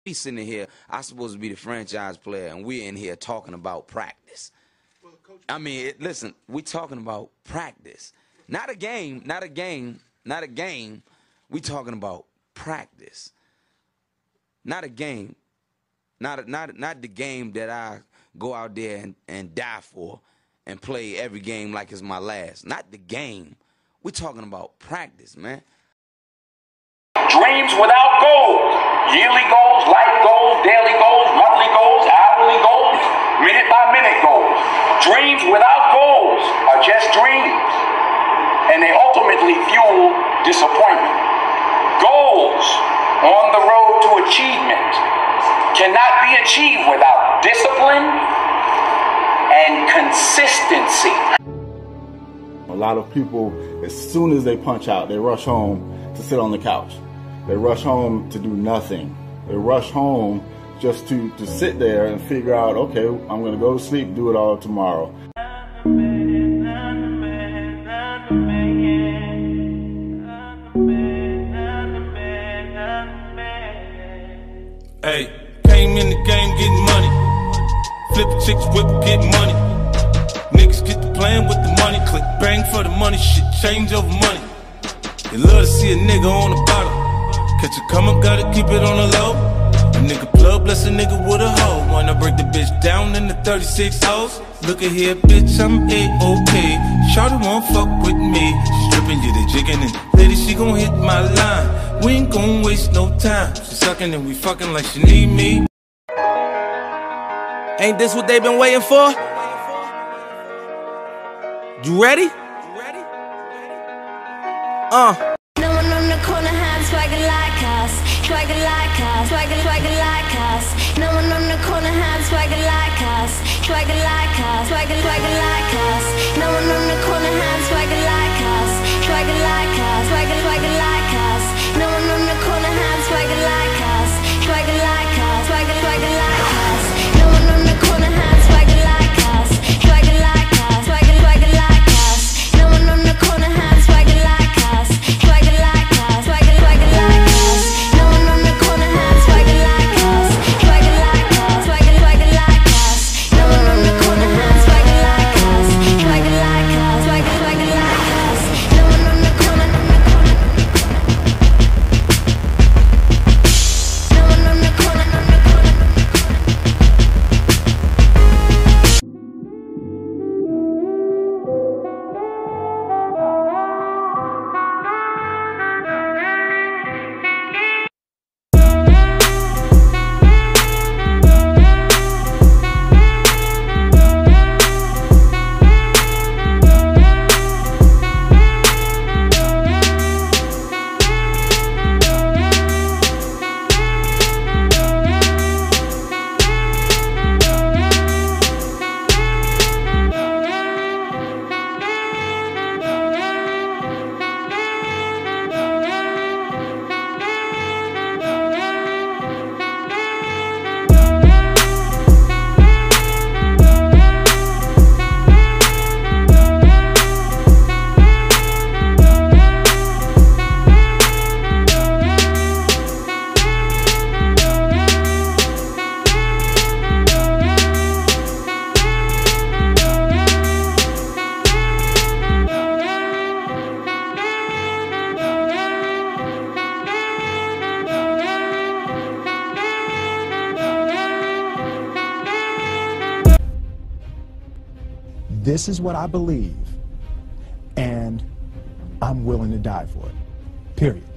We sitting here, I'm supposed to be the franchise player, and we're in here talking about practice. I mean, listen, we're talking about practice. Not a game, not a game, not a game. We're talking about practice. Not a game. Not the game that I go out there and die for and play every game like it's my last. Not the game. We're talking about practice, man. Dreams without goals. Yearly goals, life goals, daily goals, monthly goals, hourly goals, minute-by-minute goals. Dreams without goals are just dreams, and they ultimately fuel disappointment. Goals on the road to achievement cannot be achieved without discipline and consistency. A lot of people, as soon as they punch out, they rush home to sit on the couch. They rush home to do nothing. They rush home just to sit there and figure out, okay, I'm going to go to sleep, do it all tomorrow. Hey, came in the game getting money. Flip chicks, whip, get money. Niggas get to playing with the money. Click bang for the money, shit change over money. They love to see a nigga on the bottom. Catch a come up, gotta keep it on the low. A nigga plug, bless a nigga with a hoe. Wanna break the bitch down in the 36 hoes. Look at here, bitch, I'm A-OK. Shawty won't fuck with me. She stripping, you the jigging, and lady, she gon' hit my line. We ain't gon' waste no time. She sucking and we fucking like she need me. Ain't this what they been waiting for? You ready? No one on the corner had swagger like us, swagger like us, swagger like us. No one on the corner had swagger like us, swagger like us, swagger like us. No one on the corner had swagger like us, swagger like us, swagger like us. No one on the corner had swagger like us, swagger like us, swagger like us. No one on the corner had swagger like us, swagger like us, swagger like us. No one on the corner had swagger like us, swagger like us, swagger like us. No one on the corner had swagger like us, swagger like us, swagger like us. No one on the corner had swagger like us, swagger like us, swagger like us. No one on the corner. No one on the corner. This is what I believe, and I'm willing to die for it. Period.